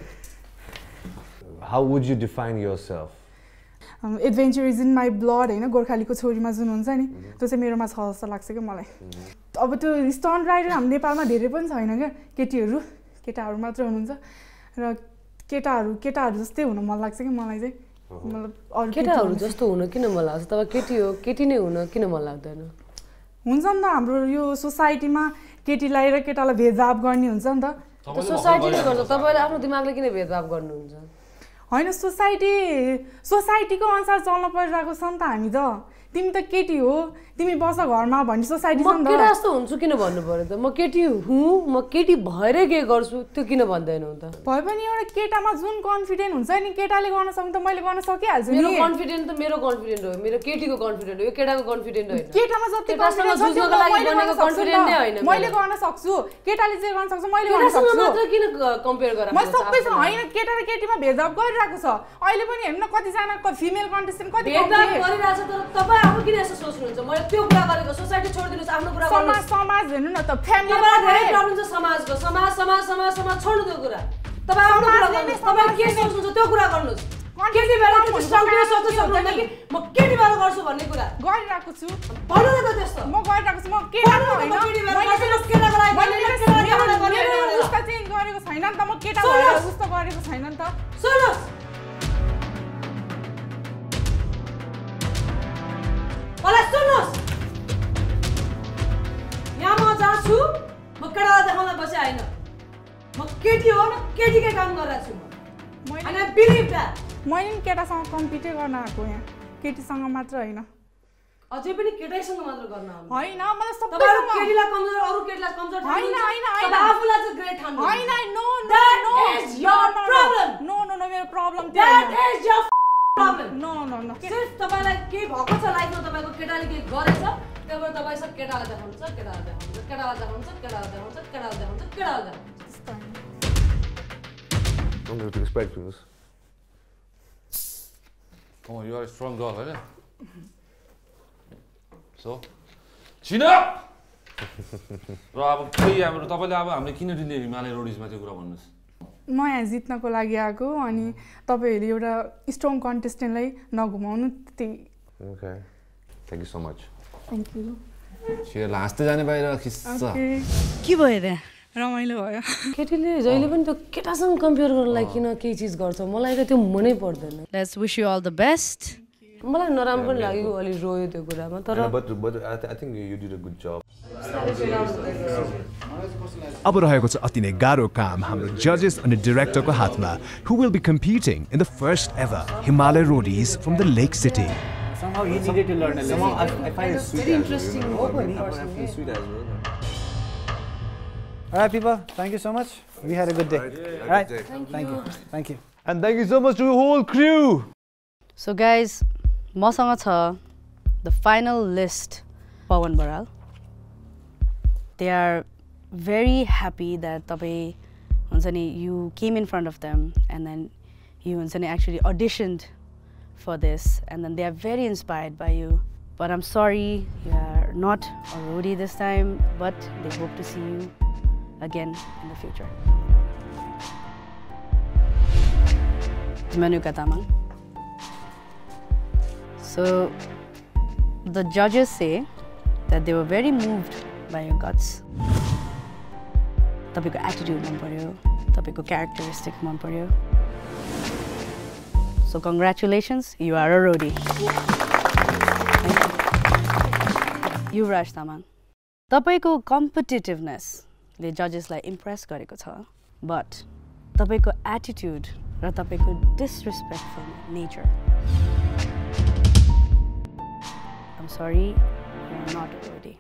How would you define yourself? Adventure is in my blood हैन गोर्खालीको छोरीमा जुन हुन्छ नि त्यो चाहिँ मेरोमा छ जस्तो लाग्छ के मलाई अब त्यो स्टन्ट राइडर हाम्रो नेपालमा धेरै पनि छैन के केटाहरू मात्र हुनुहुन्छ र केटाहरू जस्तै हुन मन लाग्छ कि मलाई चाहिँ मतलब अरु केटाहरू जस्तो हुन किन मन लाग्छ तब केटी हो केटी नै हुन किन मन लाग्दैन हुन्छ नि त हाम्रो यो सोसाइटीमा केटीलाई र केटालाई भेदभाव गर्ने हुन्छ नि त सोसाइटीले गर्छ तपाईले आफ्नो दिमागले किन भेदभाव गर्नुहुन्छ हैन सोसाइटीको अनुसार चल्न परिरहेको छ नि त हामी त तिमी त केटी हो तिमी बस घरमा भन्ने सोसाइटी छ नि त म केटा जस्तो हुन्छु किन भन्नु पर्यो त म केटी हुँ म केटी भएर के गर्छु त्यो किन भन्दैनौ त भए पनि एउटा केटामा जुन कन्फिडेन्ट हुन्छ नि केटाले गर्न सक्नु त मैले गर्न सकिहाल्छु नि मेरो कन्फिडेन्ट त मेरो कन्फिडेन्ट हो मेरो केटीको कन्फिडेन्ट हो यो केटाको कन्फिडेन्ट होइन केटामा जति कन्फिडेन्ट छ जुझ्नको लागि बनेको कन्फिडेन्ट नै होइन मैले गर्न सक्छु केटाले जे गर्न सक्छ मैले गर्न सक्छु केटासँग मात्र किन कम्पेयर गराउँछ म सबैसँग हैन केटा र केटीमा भेदभाव गरिरहेको छ अहिले पनि हेर्नु न कति जना फिमेल कन्टेस्टेन्ट कति भेदभाव गरिरहेछ तर तपाई आफू किन यसो सोच्नुहुन्छ मैले त्यो कुरा गरेको सोसाइटी छोड्दिनुस् आफ्नो कुरा गर्नुस् समाज हेर्नु न त फ्यामिली तपाईलाई धेरै प्रब्लम छ समाजको समाज छोड्नु त्यो कुरा तपाई आफ्नो कुरा गर्नुस् तपाई के सोच्नुहुन्छ त्यो कुरा गर्नुस् केटी बेला त सक्ने सोच्नु सक्नुहुन्न कि म केटी बेला गर्छु भन्ने कुरा गरिरहेको छु भन्नु न त त्यस्तो म गरिरहेको छु म केटाको हैन मैले केटाको लागि मैले उस्ता चेन्ज गरेको छैन नि त म केटा भएर उस्तो गरेको छैन नि त सुन्नुस् मलाई सुन्नुस् यहाँ म जहाँ छु म केटालाई देखाउन बसे होइन म केटी हो न केटीकै काम गरिरहेको छु म and I believe that मैले नि केटासँग कम्पिटै गर्न आएको यहाँ केटीसँग मात्र हैन अझै पनि केटाइसँग मात्र गर्न आउनु हैन मलाई सबै तपाईहरु केटीलाई कमजोर अरु केटीलाई कमजोर ठान्नुहुन्छ तपाईं आफुलाई चाहिँ ग्रेट ठान्नुहुन्छ हैन no that is your problem no मेरो problem that is your problem no सिर्फ तपाईलाई के भएको छ लाइफमा तपाईको केटाले के गरेछ त्यहाँबाट तपाई सब केटालाई देखाउँछ I'm going to respect you. Come on, you are a strong girl, right? So, chin up! र अब केही हाम्रो तपाईले अब हामीले किन दिने हिमालय रोडिजमा त्यो कुरा भन्नुस् म यहाँ जित्नको लागि आएको अनि तपाईहरुले एउटा स्ट्रङ कन्टेस्टेन्टलाई नघुमाउनु त्यही Okay. Thank you so much. Thank you. छिर हाँस्दै जाने बाहिर खिस्सा के भयो रे रमाइलो भयो केटीले जहिले पनि त्यो केटासँग कम्पेयर गर्नलाई किन केही चीज गर्छ मलाई त त्यो मनै पर्दैन let's wish you all the best मलाई नराम्रो पनि लाग्यो अलि रोयो त्यो कुरामा तर but I think you did a good job. अब रहेको छ अति नै गाह्रो काम हाम्रो जजेस अनि डाइरेक्टरको हातमा who will be competing in the first ever Himalaya Roadies from the Lake City. Somehow he needed to learn a lesson. Somehow I find it sweet. Very interesting. I sweet as well. All right, people. Thank you so much. We had a good day. All right. Thank you. Thank you. And thank you so much to the whole crew. So guys, मसँग छ the final list. Pawan Baral. They are very happy that तपाईं हुन्छ नि you came in front of them and then you and Sunny actually auditioned for this, and then they are very inspired by you. But I'm sorry, you are not a roadie this time, but they hope to see you again in the future. Manuka Tamang. So, the judges say that they were very moved by your guts. Tapiko attitude man paryo, tapiko characteristic man paryo. So congratulations, you are a roadie. Yuvraj Tamang. Tapaiko competitiveness le judges like impress gareko cha, but tapaiko attitude ra tapaiko disrespectful nature. I'm sorry, you are not a roadie.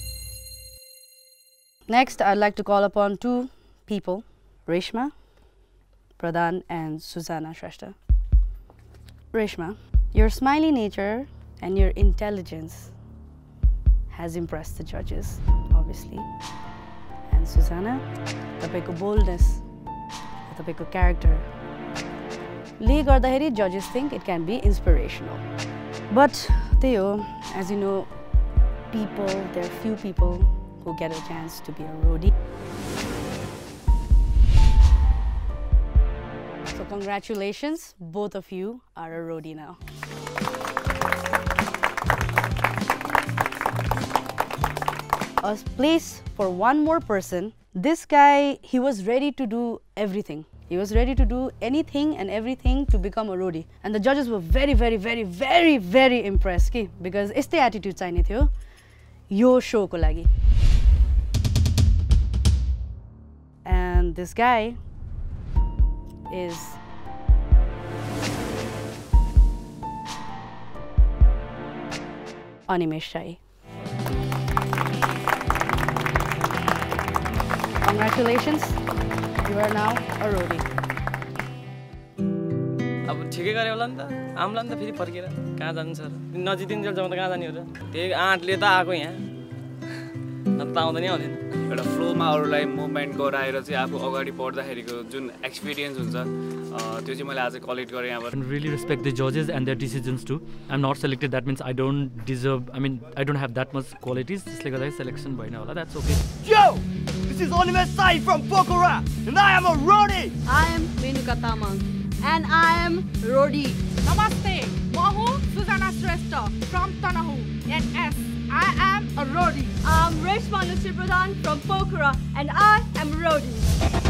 Next, I'd like to call upon two people, Reshma Pradhan and Susanna SHERSTHA. Reshma, your smiley nature and your intelligence has impressed the judges, obviously. And Susanna, tapaiko boldness, tapaiko character. Le gardaheri judges think it can be inspirational. But Theo, as you know, there are few people who get a chance to be a roadie. So congratulations, both of you are a roadie now. A place for one more person. This guy, he was ready to do everything. He was ready to do anything and everything to become a roadie. And the judges were very, very, very, very, very impressed because it's the attitude चाहिने थियो यो show को लागि. And this guy is Animesh Shai. Congratulations, you are now a roadie. अब ठिकै गरे होला नि त आम्ला नि त फेरि फर्केर कहाँ जान्छ र नजिदिन्जेल जब त कहाँ जाने हो र त्यही आँटले त आएको यहाँ नत्र आउँदैन आउँदैन एउटा फ्लोमा अरूलाई मुभमेन्ट गराएर चाहिँ आफू अगाडि बढ्दाखेरिको जुन एक्सपिरियन्स हुन्छ त्यो चाहिँ मैले आज कलेक्ट गरेँ यहाँबाट. Really respect the judges and their decisions too. I'm not selected, that means I don't deserve, I don't have that much qualities. त्यसले गर्दा selection भएन होला, that's okay. Yo! This is Animesh Shai from Pokhara and I am a roadie! I am Menuka Tamang and I am roadie. Namaste, Mahu Susanna SHERSTHA from Tanahu and yes, I am a roadie. I'm Reshma Pradhan from Pokhara and I am a roadie.